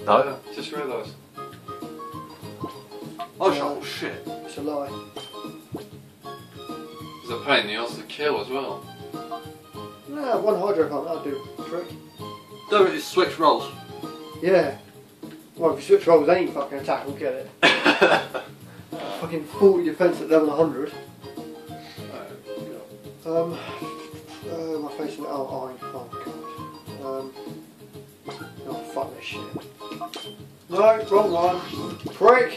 Oh yeah. Just realised. Oh shit. It's a lie. It's a pain in the ass to kill as well. Nah, one hydro pump, that'll do the trick. Don't just switch roles. Yeah. Well, if you switch roles, any fucking attack will get it. Fucking 40 defense at level 100. My face in orange. Oh god. Oh fuck this shit. No, wrong one. Prick!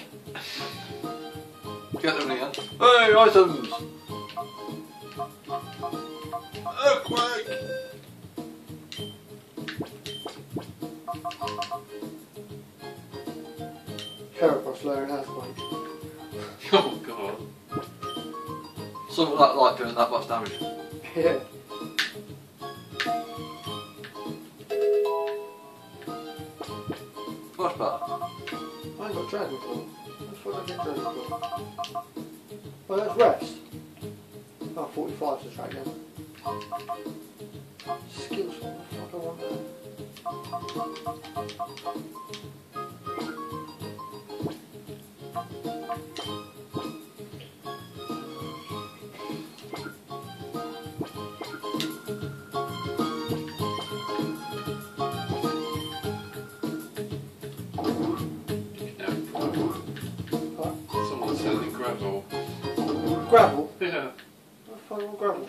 Get them again. Hey, items! Earthquake! Heracross lowering earthquake. Oh god. Something like doing that much damage. Yeah. Much better. I ain't got Dragon Claw. That's what I get Dragon Claw. Oh, that's rest. Oh, 45 to track down. Skills, what the fuck I want there? Someone's selling gravel. Gravel? Yeah. I find gravel.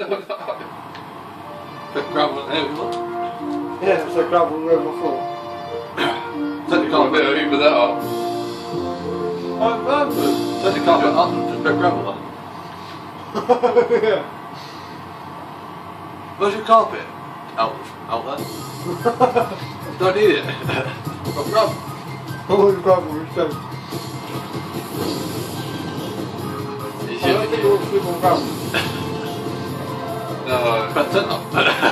Bit gravel and heavy one. Yeah, it's like gravel all over my floor. Take the Can't carpet. bit over that up. Take the carpet up and just bit gravel on it. Yeah. Where's your carpet? Out there. Don't need it. Got gravel. All the gravel is done. I don't think you want to sleep on gravel. No. Put a tent up.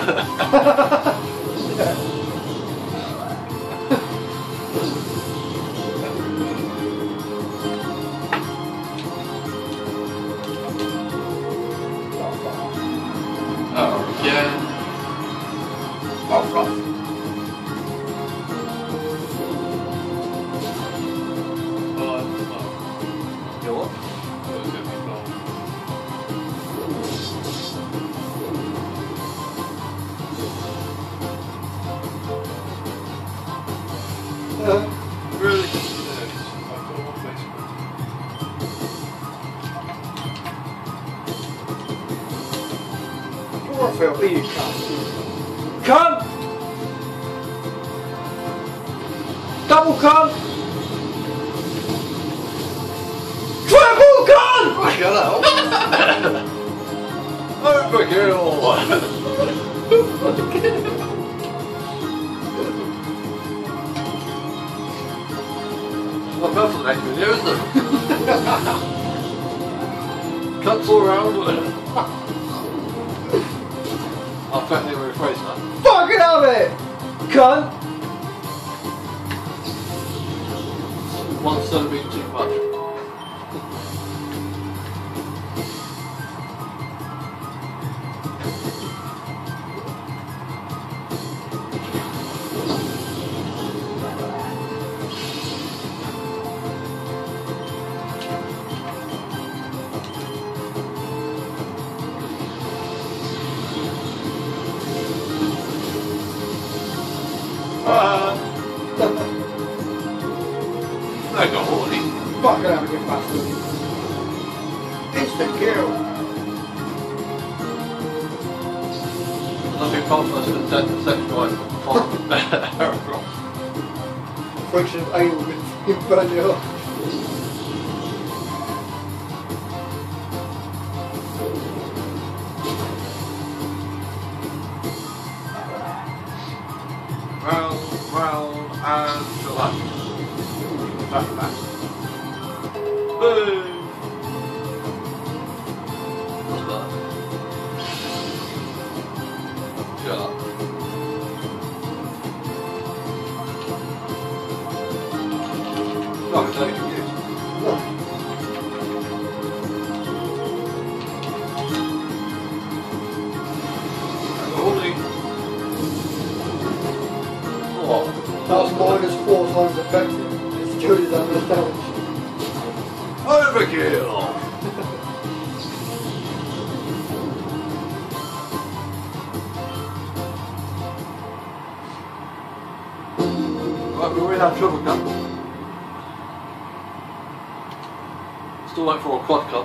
Oh, yeah. Oh, rough. You what? Really? Chlorophyll, you cunt! Double cunt! Triple cunt! Get out. Overkill. Well, that's the next video, isn't it? Cuts all around. I'll technically rephrase that. Fucking have it! Cunt! One son being too much. I got horny. Fucking have it, you bastard. Instant kill. Nothing complex with sexual Heracross. Friction of anal with you burn you up. Round, and select. That's that. Hey! What's that? Shut up. Oh, it's only confused. That was -4 times was affected. It's Judy's on the damage. Overkill! Right, we already have triple cut. Still waiting for a quad cut.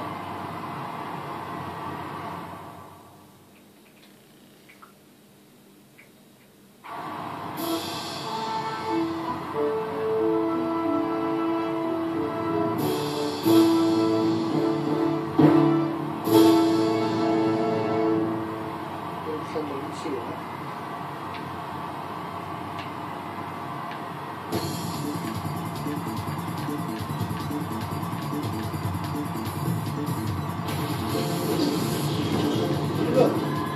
See that. Look.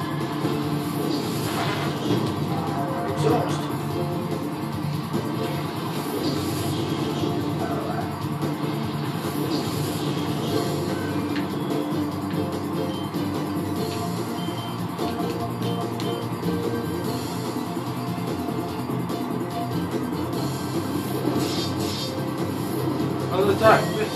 Exhaust. Another attack, miss.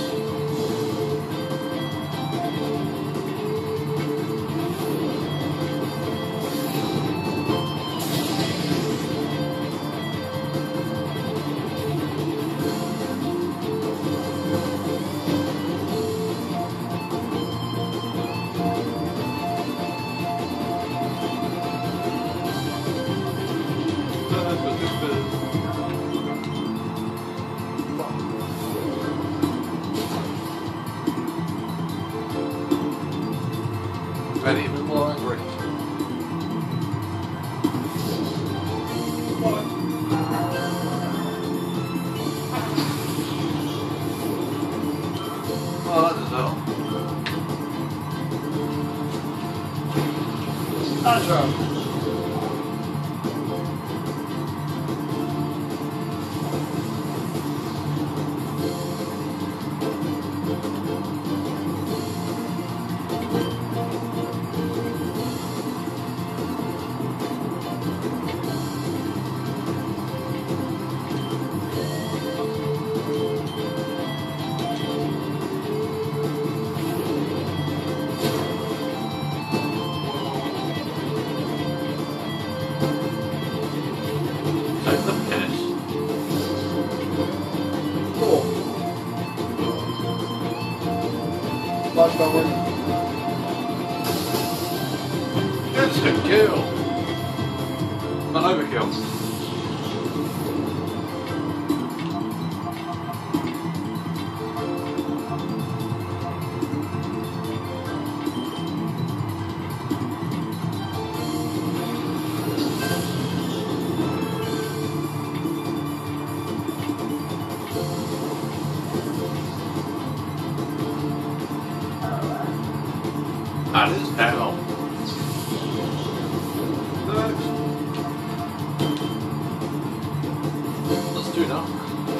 Ready, even more angry. Oh, that does help. Andrew. Take the piss. Cool. Lifestyle winning. Instant kill. An overkill. That is hell. Next. Let's do now.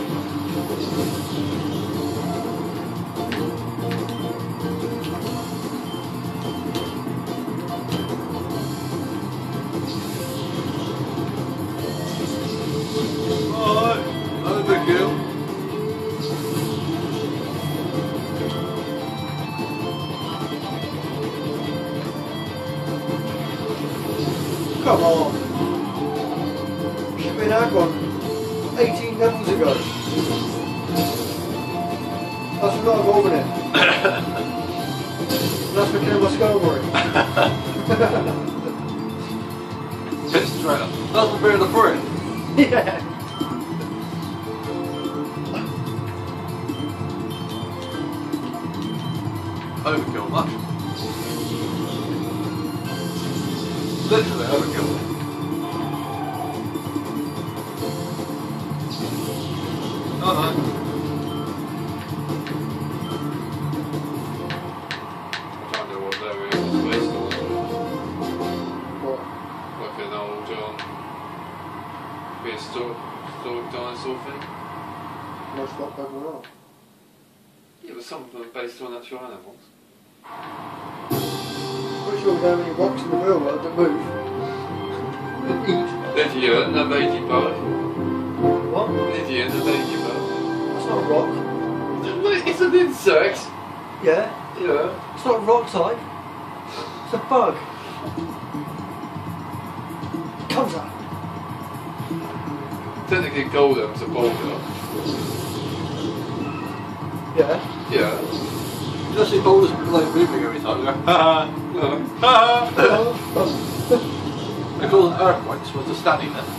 Alright, another big kill. Come on. Should have been that one 18 levels ago. That's not evolving it. That's for killing my Skullboy. Pitch straight up. That's the beer of the fruit. Yeah. Overkill much. Literally overkill. Oh no. I don't know what that is based on. What? Like an old prehistoric dinosaur thing. Most lot Pokemon are. Yeah, but some of them are based on actual animals. Pretty sure we don't have any rocks in the real world that move. And eat. There's you, no ladybug. What? Idiot, a ladybug. It's not a rock. It's an insect. Yeah. Yeah. It's not a rock type. It's a bug. Comes up. Technically, Golem's a boulder. Yeah. Yeah. You just see boulders like moving every time. You go, ha No. ha ha. They call them earthquakes when they're standing there.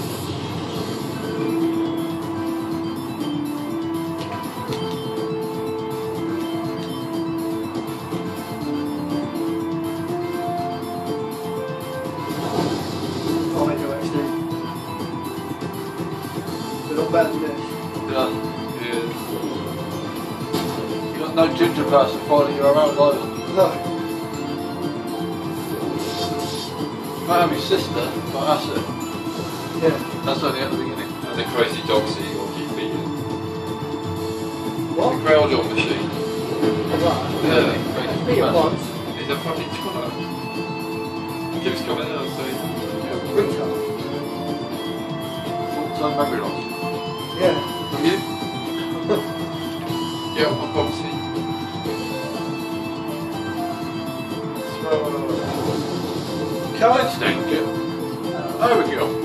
Oh, I do actually. They're not bad at this. Yeah. Yeah. You got no ginger person following you around either. No. Might have your sister, but that's it. Yeah. That's only at the beginning. And the crazy dogs that you got to keep beating. The What? Groudon machine. Right. Yeah. Me at once. He's a fucking twat. He keeps coming out and saying, Retard. Some memory loss. Yeah. Have you? yeah, I'm Bobsy. Can't stand it. There we go.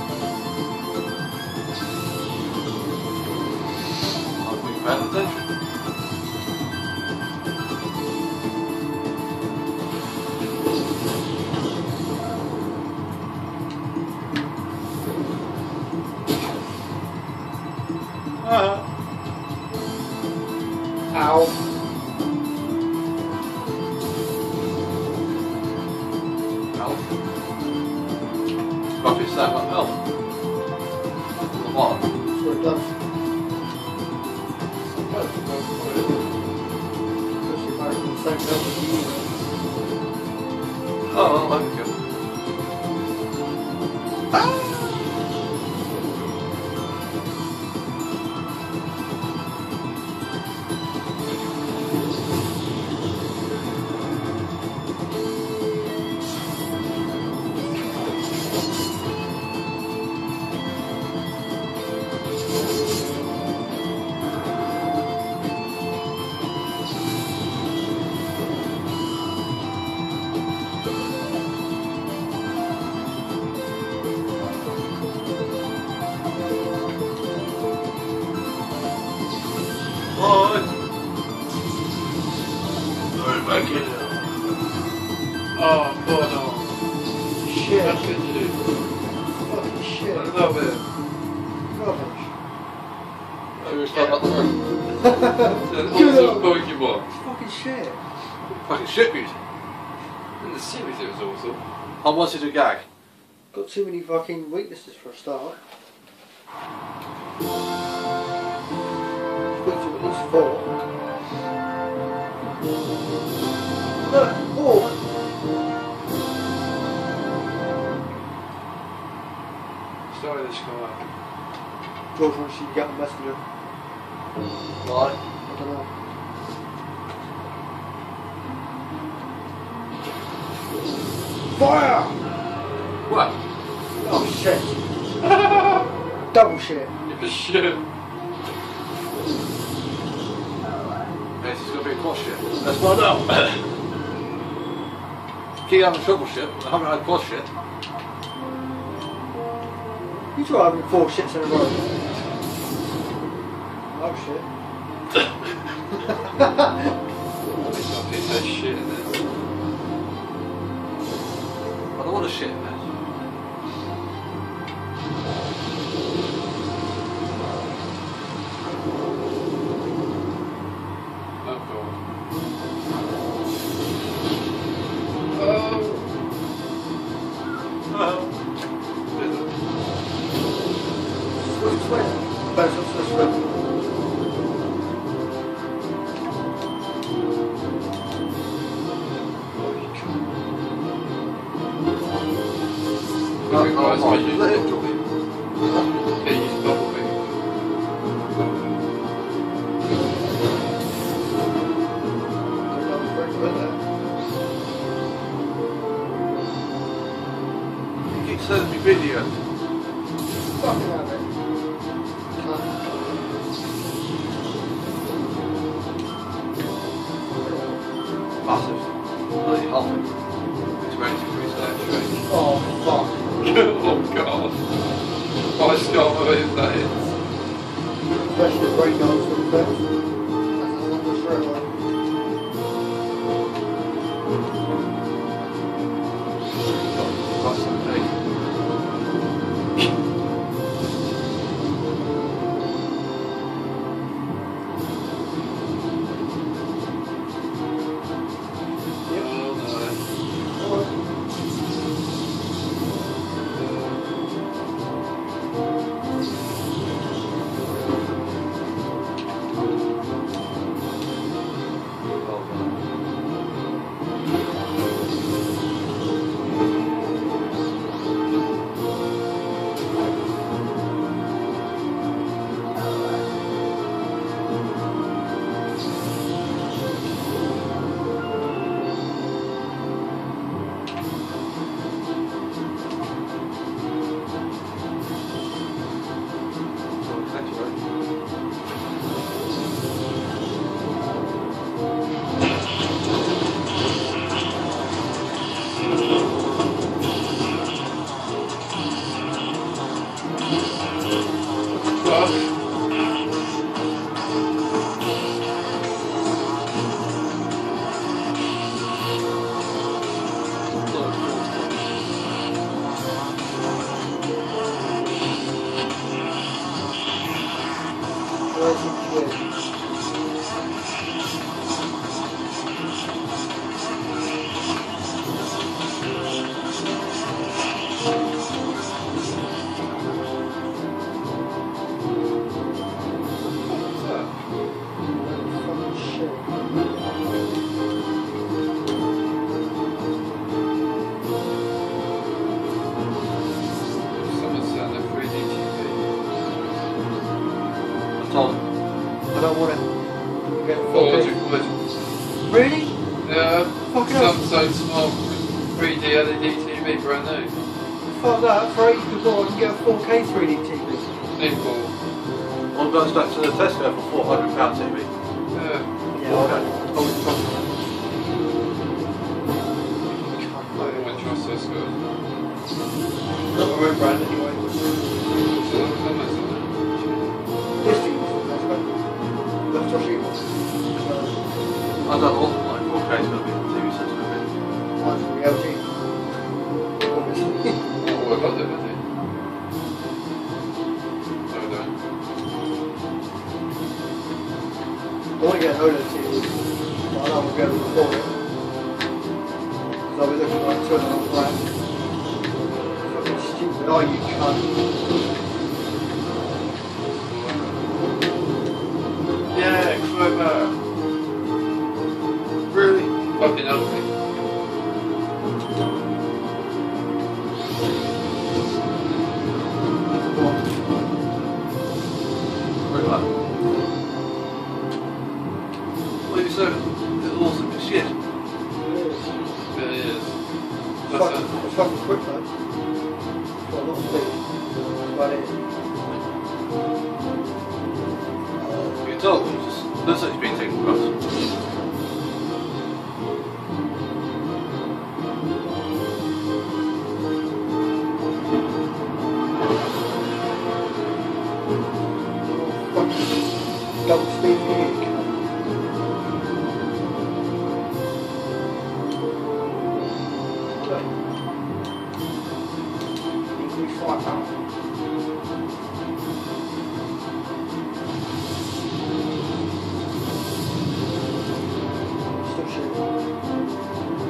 I've been paying attention. Ow. Elf. Buffy saying like elf. What? That's what it does. Because you're married to the same girl as you. Oh, well, there we go. Oh, poor dog. Shit. What could you do? Fucking shit. I love it. Rubbish. Should we start up the room? It's an awesome Pokemon. It's fucking shit. Fucking shit music. In the series it was awesome. I wanted to gag. Got too many fucking weaknesses for a start. Weak to at least 4. Look, oh! Stylish guy. George wants you to get a messenger. Why? I don't know. Fire! What? Oh shit. Double shit. Give a shit. This is going to be a quad shit. Let's find out. Keep having triple shit. I haven't had quad shit. You try having 4 shits in a row. Oh shit. There's something that shit in there. I don't want to shit in this. Oh god. What's this way? Better switch this way. Let it Let it drop in. use Bumblebee. You keep sending me videos. Fucking have it. Especially the break dance for the first. That's not the straight away. Cross and take. Tom. I don't want to get Forward, fucking... forward. Really? Yeah. Fucking hell. Samsung Small 3D LED TV, brand new. Fuck that, for $80 I can get a 4K 3D TV. Import. One goes back to the Tesco for £400 TV. Yeah. Yeah, Okay. I would probably... I don't want to trust this guy. Not my own brand anyway. So that's Amazon. This thing is that's good. That's what she wants. I don't know what my 4K is going to be, the TV set's going to be. Mine's from the LG. Obviously. Oh, I got it, is it? No, I don't. I want to get an OLED TV, but I don't want to be able to afford it. Because I'll be looking at like £2.5 grand. Fucking stupid, are you cunt? Yeah, clever. Really? Fucking ugly. Very well. What are you saying? It's awesome as shit. It is. It's That's fucking, it's fucking quick though. Got a lot of speed. That's about it. You can tell, it just looks like it's been taken across. Fucking double speed for you, cunt. Increase firepower. Still shooting.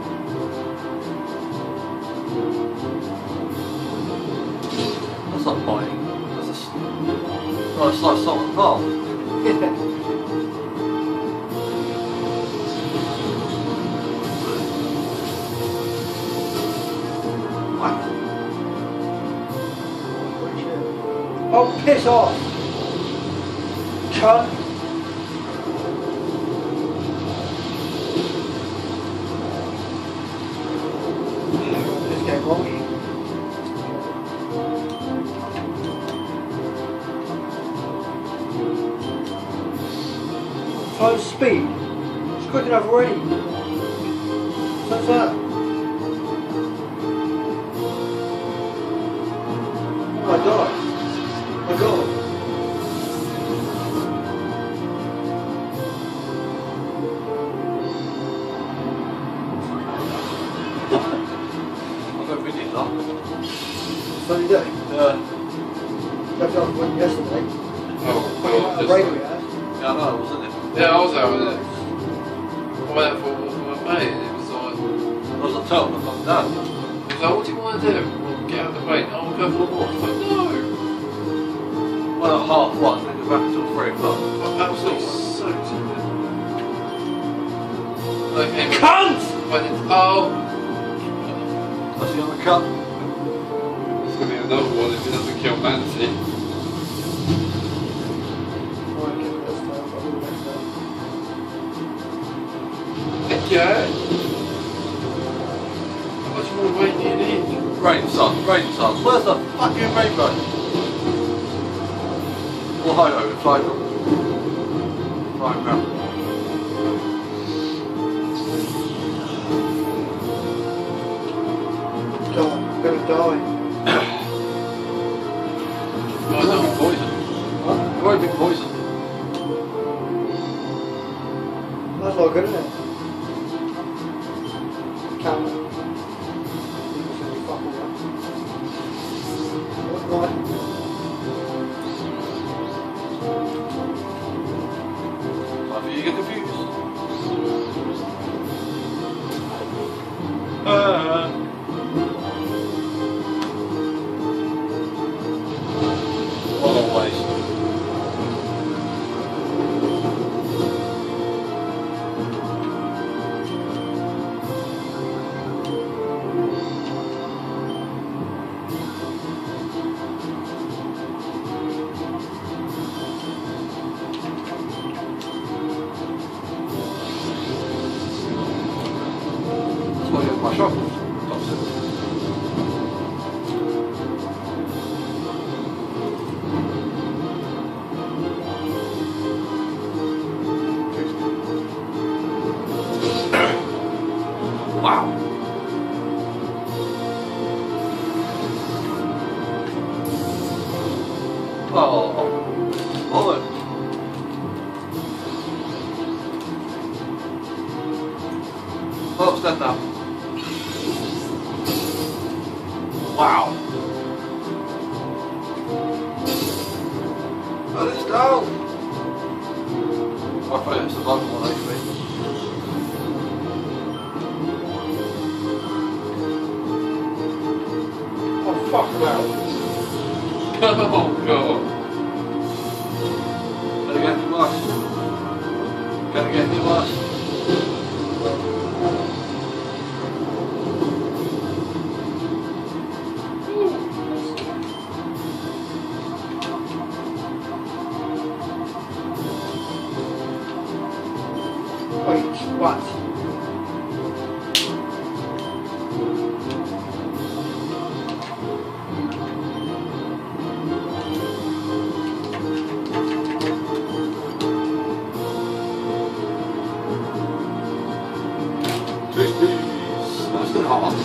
That's not biting. That's just... Oh, it's like salt and pulp. Oh, piss off! Cunt! This game wrong here. Times speed. It's quick enough already. What's that? Oh my god. Oh my god. Sunny day. Yeah. That's what I went yesterday. Oh, The God. rain we had. Yeah, I know, wasn't it? Yeah, I was out with it. I went out for a walk with my mate and it was like, I was on top, I'm like, no. he was like, what do you want to do? Well, get out of the rain. Oh, we'll go for a walk. I was like, no. Well, at 1:30, then go back until 3 o'clock. I'm absolutely soaked in it. I came in, Cunt! went in, oh. I see on the cut. There's going to be another one if he doesn't kill Manti. I won't get it this time, but I will next time. Again? How much more rain do you need? Rain, son, rain, son. Where's the fucking rainbow? Well, hi, over, fly them. Fly around. God, I'm gonna die. Oh, It won't no. be poison. What? It won't be poison. That's not good, isn't it? Camera. People should be fucking right. What's right? Like, you get confused. Well, always. That's why you have my shop. That's it. Wow. Oh, bullet. Oh, step down. Wow. Put it down. I thought it was the bottom one, actually. Oh, fuck now. Oh, God. Gotta get me washed. Gotta get me washed. Wait, what? Peace. That's the heart.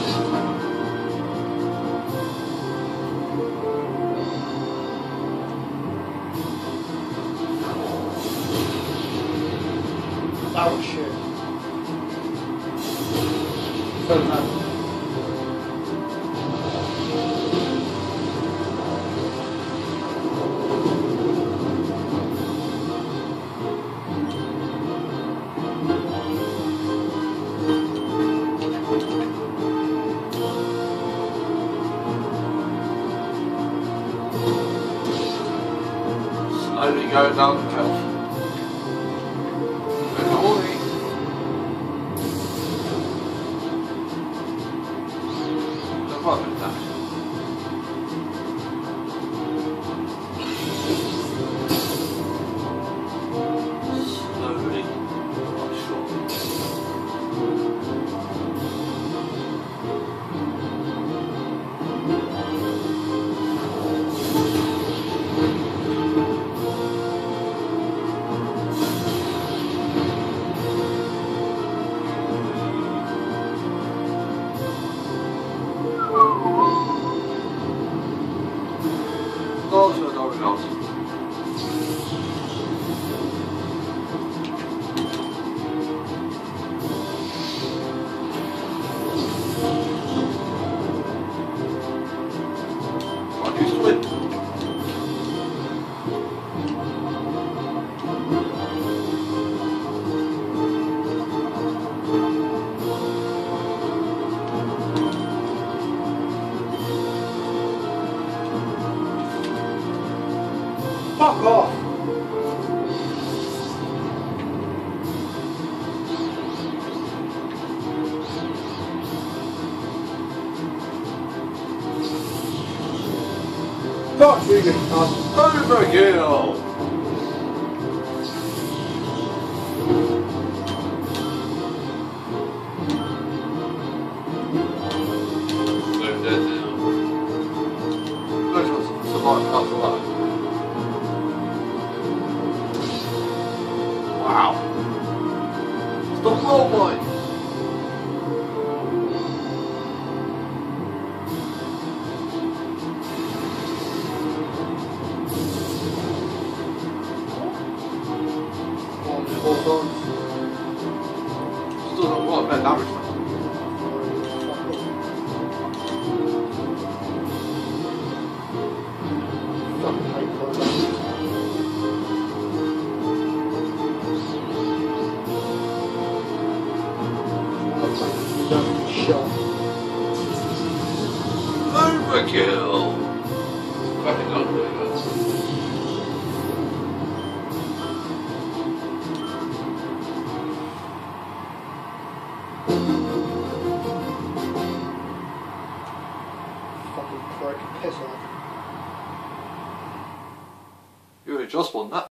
Oh, shit. So bad. Slowly going down the path. Good morning. Don't bother with that. Slowly, not surely. really good. Overkill! So dead now. Those ones survive half alive. Wow. Stop roll boy! Four times. Still not what bad damage. Fucking hate that. Shot. Overkill! Fucking ugly, that's. Fucking prick. Piss off. You only just won that.